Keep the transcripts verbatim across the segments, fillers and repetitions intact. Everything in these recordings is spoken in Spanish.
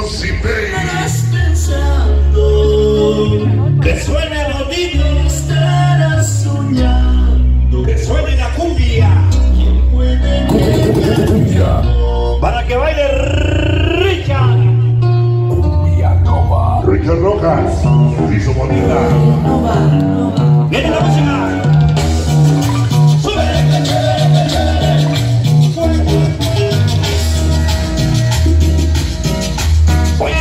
Cipey. Estarás pensando que suene bonito, estarás soñando que suene la cumbia. ¿Quién puede Cumbia. Para que baile Richard. Cumbia Nova. Richard Rojas hizo bonita. no va, no va? Viene la música. Sube. Oye,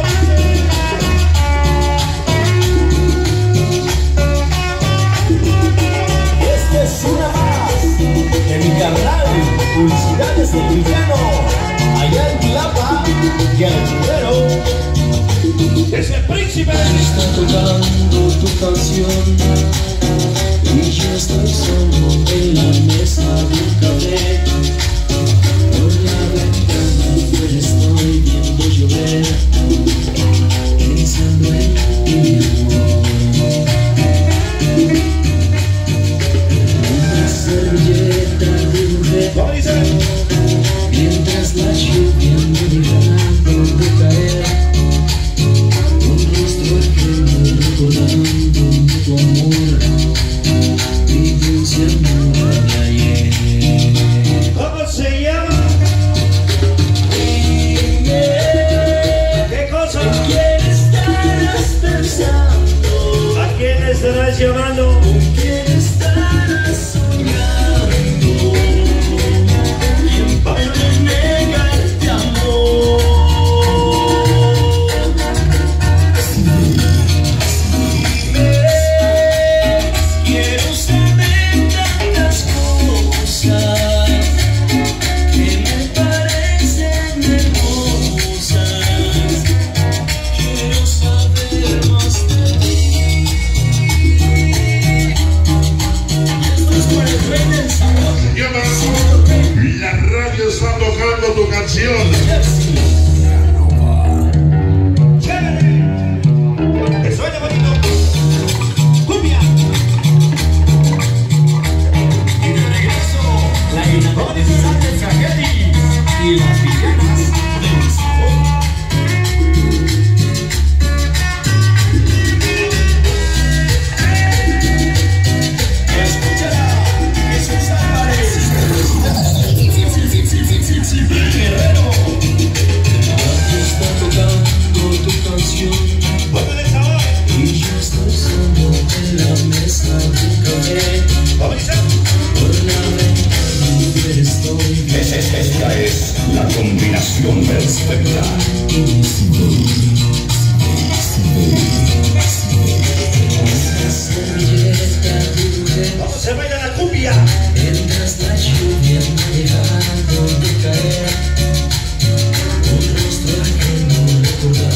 Esta es una más de mi carnal. Publicidades de Villano, allá en Tilapa y el Churrero. es el príncipe. Está tocando tu canción y yo estoy solo en la mesa de un café. Por la ventana afuera estoy viendo llover, pensando en mi amor. Una servilleta de un rey, ¿Cómo dice? mientras la lluvia me dejando de caer. Un rostro ajeno recordando tu amor, mi dulce amor de ayer. ¿Cómo se llama? Dime, ¿Qué cosa? ¿en quién estarás pensando? ¿A quién estarás llamando? ¿Con quién estarás soñando? ¿Quién puede negarte amor? Quiero saber tantas cosas que me parecen hermosas. Quiero saber más de ti. Esto es por el rey del sabor. Señoras, la radio está tocando tu canción. Chévere. Que suene bonito. Cumbia. Y de regreso, la inagotable Tragedies y las villanas del sabor. Escúchala, Jesús Álvarez. Guerrero. Aquí está tocando tu canción Ponle el sabor. y yo estoy solo en la mesa de un café. ¿Cómo dice? Por la ventana afuera estoy Es- es- Esta es la combinación perfecta. esa servilleta de un rey. ¿Cómo se baila la cumbia? Mientras la lluvia me dejando de caer, un rostro ajeno recordando